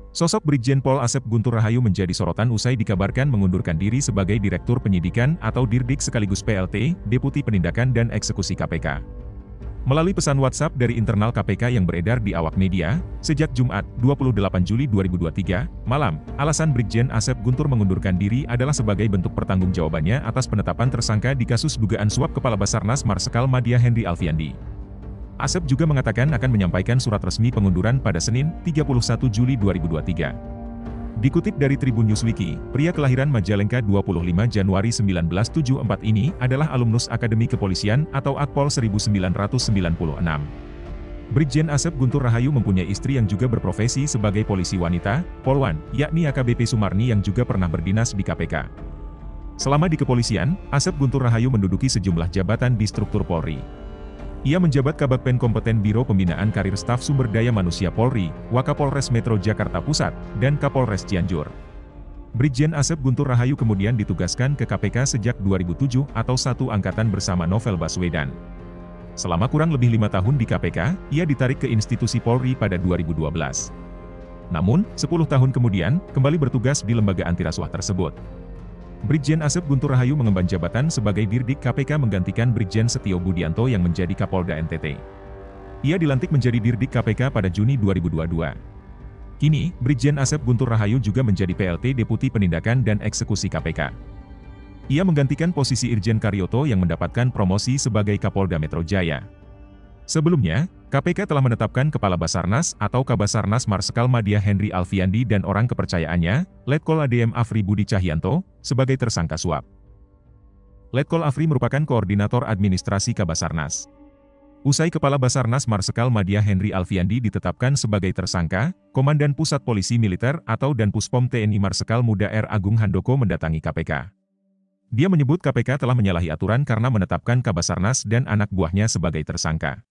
Sosok Brigjen Pol Asep Guntur Rahayu menjadi sorotan usai dikabarkan mengundurkan diri sebagai Direktur Penyidikan atau Dirdik sekaligus PLT, Deputi Penindakan dan Eksekusi KPK. Melalui pesan WhatsApp dari internal KPK yang beredar di awak media, sejak Jumat, 28 Juli 2023, malam, alasan Brigjen Asep Guntur mengundurkan diri adalah sebagai bentuk pertanggungjawabannya atas penetapan tersangka di kasus dugaan suap Kepala Basarnas Marsikal Madya Henry Alfiandi. Asep juga mengatakan akan menyampaikan surat resmi pengunduran pada Senin, 31 Juli 2023. Dikutip dari Tribun Newswiki, pria kelahiran Majalengka 25 Januari 1974 ini adalah alumnus Akademi Kepolisian atau Akpol 1996. Brigjen Asep Guntur Rahayu mempunyai istri yang juga berprofesi sebagai polisi wanita, Polwan, yakni AKBP Sumarni yang juga pernah berdinas di KPK. Selama di kepolisian, Asep Guntur Rahayu menduduki sejumlah jabatan di struktur Polri. Ia menjabat Kabagpen Kompeten Biro Pembinaan Karir Staf Sumber Daya Manusia Polri, Wakapolres Metro Jakarta Pusat, dan Kapolres Cianjur. Brigjen Asep Guntur Rahayu kemudian ditugaskan ke KPK sejak 2007 atau satu angkatan bersama Novel Baswedan. Selama kurang lebih 5 tahun di KPK, ia ditarik ke institusi Polri pada 2012. Namun, 10 tahun kemudian, kembali bertugas di lembaga antirasuah tersebut. Brigjen Asep Guntur Rahayu mengemban jabatan sebagai Dirdik KPK menggantikan Brigjen Setio Budianto yang menjadi Kapolda NTT. Ia dilantik menjadi Dirdik KPK pada Juni 2022. Kini, Brigjen Asep Guntur Rahayu juga menjadi PLT Deputi Penindakan dan Eksekusi KPK. Ia menggantikan posisi Irjen Karyoto yang mendapatkan promosi sebagai Kapolda Metro Jaya. Sebelumnya, KPK telah menetapkan Kepala Basarnas atau Kabasarnas Marsikal Madya Henry Alfiandi dan orang kepercayaannya, Letkol ADM Afri Budi Cahyanto, sebagai tersangka suap. Letkol Afri merupakan koordinator administrasi Kabasarnas. Usai Kepala Basarnas Marsikal Madya Henry Alfiandi ditetapkan sebagai tersangka, Komandan Pusat Polisi Militer atau Danpuspom TNI Marsikal Muda R. Agung Handoko mendatangi KPK. Dia menyebut KPK telah menyalahi aturan karena menetapkan Kabasarnas dan anak buahnya sebagai tersangka.